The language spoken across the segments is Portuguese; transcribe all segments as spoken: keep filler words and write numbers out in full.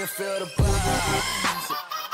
you feel the vibes?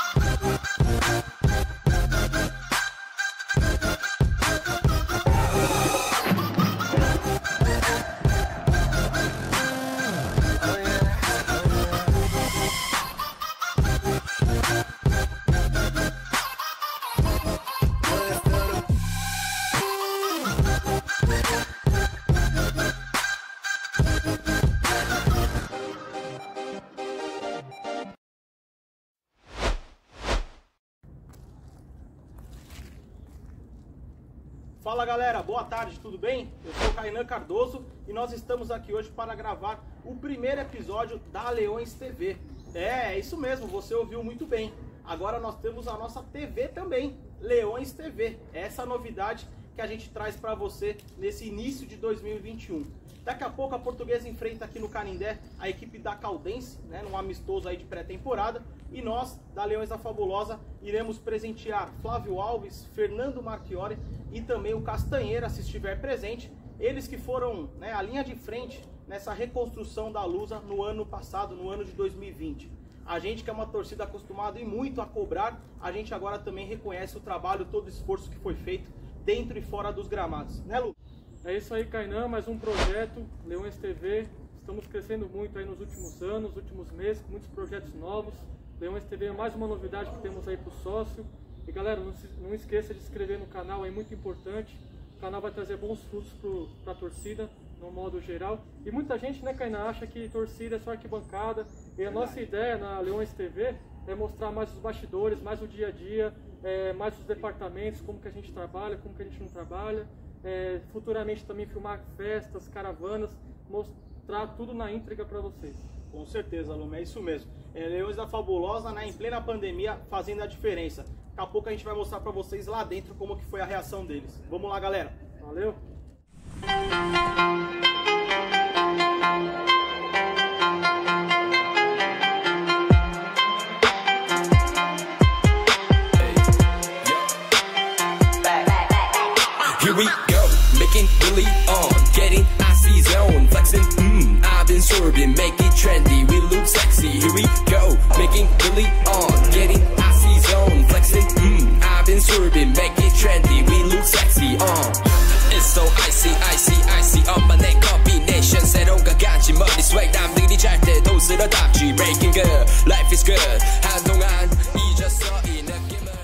Fala galera, boa tarde, tudo bem? Eu sou o Kainan Cardoso e nós estamos aqui hoje para gravar o primeiro episódio da Leões T V. É, é isso mesmo, você ouviu muito bem. Agora nós temos a nossa T V também, Leões T V. Essa novidade que a gente traz para você nesse início de dois mil e vinte e um. Daqui a pouco a Portuguesa enfrenta aqui no Canindé a equipe da Caldense, né, num amistoso aí de pré-temporada. E nós, da Leões da Fabulosa, iremos presentear Flávio Alves, Fernando Marchiori e também o Castanheira, se estiver presente. Eles que foram, né, a linha de frente nessa reconstrução da Lusa no ano passado, no ano de dois mil e vinte. A gente que é uma torcida acostumada e muito a cobrar, a gente agora também reconhece o trabalho, todo o esforço que foi feito dentro e fora dos gramados. Né, Lu? É isso aí, Kainan, mais um projeto, Leões T V. Estamos crescendo muito aí nos últimos anos, últimos meses, com muitos projetos novos. Leões T V é mais uma novidade que temos aí para o sócio. E galera, não, se, não esqueça de se inscrever no canal, é muito importante. O canal vai trazer bons frutos para a torcida, no modo geral. E muita gente, né, Kainan, acha que torcida é só arquibancada. E a nossa ideia na Leões T V é mostrar mais os bastidores, mais o dia a dia, é, mais os departamentos, como que a gente trabalha, como que a gente não trabalha. É, futuramente também filmar festas, caravanas, mostrar tudo na íntegra para vocês. Com certeza, Lume, é isso mesmo. É, Leões da Fabulosa, né, em plena pandemia, fazendo a diferença. Daqui a pouco a gente vai mostrar para vocês lá dentro como que foi a reação deles. Vamos lá, galera. Valeu! Here we go, making Billy on, getting icy zone, flexing, mmm, I've been sorbing, make it trendy, we look sexy. Here we go, making Billy on, getting icy zone, flexing, mmm, I've been sorbing, make it trendy, we look sexy. Uh, it's so icy, icy, icy, 엄마 내 combination, 새로운 가가지 머리 swag, 남들이 잘 때도 쓸어담지, breaking good, life is good, 한동안 잊었어 이 느낌을.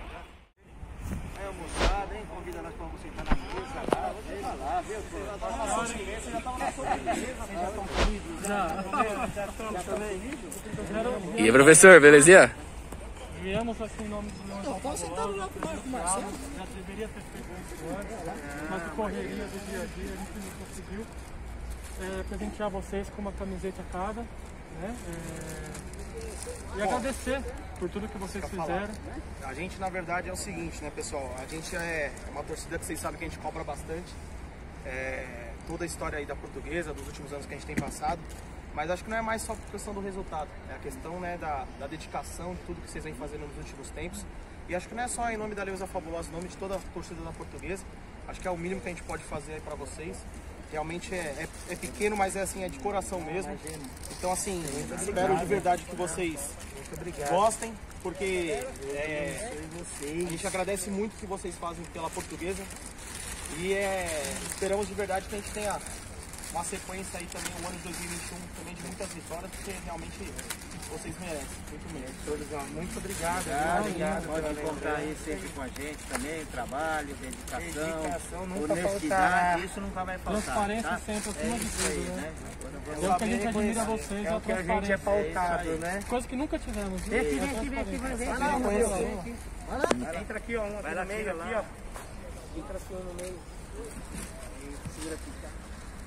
E aí, professor, belezinha? Viemos aqui em nome do Leões da Fabulosa. Já deveria ter feito isso antes, mas por correria do dia a dia a gente não conseguiu. É, presentear vocês com uma camiseta a cada, né? É, e agradecer por tudo que vocês fizeram. A gente, na verdade, é o seguinte, né, pessoal? A gente é uma torcida que vocês sabem que a gente cobra bastante. É, toda a história aí da Portuguesa, dos últimos anos que a gente tem passado. Mas acho que não é mais só por questão do resultado, é a questão, né, da, da dedicação, de tudo que vocês vêm fazendo nos últimos tempos. E acho que não é só em nome da Leões da Fabulosa, em nome de toda a torcida da Portuguesa. Acho que é o mínimo que a gente pode fazer aí pra vocês. Realmente é, é, é pequeno, mas é assim, é de coração mesmo. Então assim, espero de verdade que vocês gostem, porque é, a gente agradece muito o que vocês fazem pela Portuguesa. E é, esperamos de verdade que a gente tenha uma sequência aí também, o ano de dois mil e vinte e um, também de muitas vitórias, porque realmente vocês merecem, muito merecem. Todos, muito obrigado. Obrigado, obrigado pode contar aí sempre com a gente também, trabalho, dedicação, dedicação nunca honestidade, faltar. Isso nunca vai faltar. Transparência tá? sempre acima é de isso tudo, aí, né? né? É o que a gente admira a vocês, é a o que a gente transparência. é pautado, É né? Coisa que nunca tivemos. Vem aqui, viu? vem aqui, vem aqui, vem aqui. Vai Vai lá, lá, vai vai lá. lá. Entra aqui, ó, um aqui no meio, aqui, ó. Entra assim no meio. Segura aqui, tá?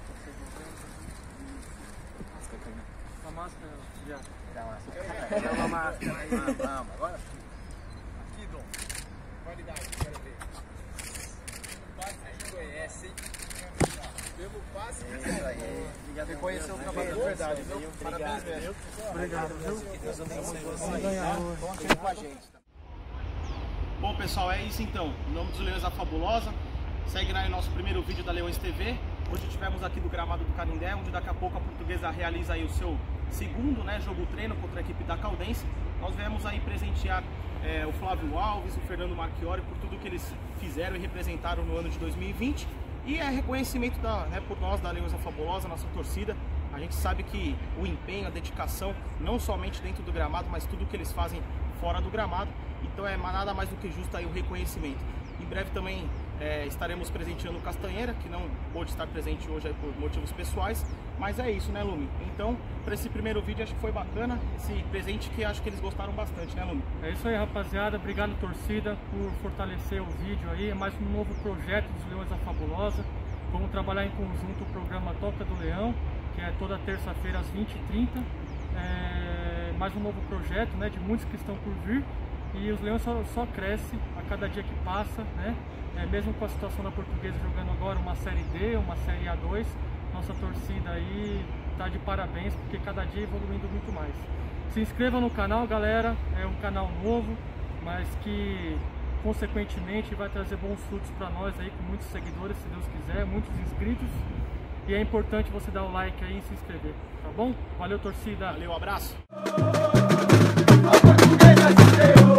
A máscara, já. Dá uma máscara aí, vamos, agora Aqui, Dom. Qualidade, quero ver. O passe a gente conhece, hein? Pelo passe, isso aí. Reconhecer o trabalho de verdade, viu? Parabéns mesmo. Obrigado, viu? Que Deus abençoe Vamos vocês. ganhar Tá? hoje. Estão aqui com a gente. Bom, pessoal, é isso então. Em nome dos Leões da Fabulosa, segue aí o nosso primeiro vídeo da Leões T V. Hoje estivemos aqui do gramado do Canindé, onde daqui a pouco a Portuguesa realiza aí o seu segundo, né, jogo treino contra a equipe da Caldense. Nós viemos aí presentear é, o Flávio Alves, o Fernando Marchiori por tudo que eles fizeram e representaram no ano de dois mil e vinte. E é reconhecimento da, né, por nós da Leões da Fabulosa, nossa torcida. A gente sabe que o empenho, a dedicação, não somente dentro do gramado, mas tudo que eles fazem fora do gramado. Então é nada mais do que justo aí o reconhecimento. Em breve também é, estaremos presenteando o Castanheira, que não pôde estar presente hoje aí por motivos pessoais. Mas é isso, né, Lume? Então, para esse primeiro vídeo, acho que foi bacana. Esse presente que acho que eles gostaram bastante, né, Lume? É isso aí, rapaziada. Obrigado, torcida, por fortalecer o vídeo aí. É mais um novo projeto dos Leões da Fabulosa. Vamos trabalhar em conjunto o programa Toca do Leão, que é toda terça-feira às vinte e trinta. É mais um novo projeto, né, de muitos que estão por vir. E os Leões só, só crescem a cada dia que passa, né? É, mesmo com a situação da Portuguesa jogando agora uma Série D, uma Série A dois, nossa torcida aí tá de parabéns, porque cada dia evoluindo muito mais. Se inscreva no canal, galera, é um canal novo, mas que consequentemente vai trazer bons frutos para nós aí, com muitos seguidores, se Deus quiser, muitos inscritos. E é importante você dar o like aí e se inscrever, tá bom? Valeu, torcida! Valeu, abraço! A Portuguesa de Deus.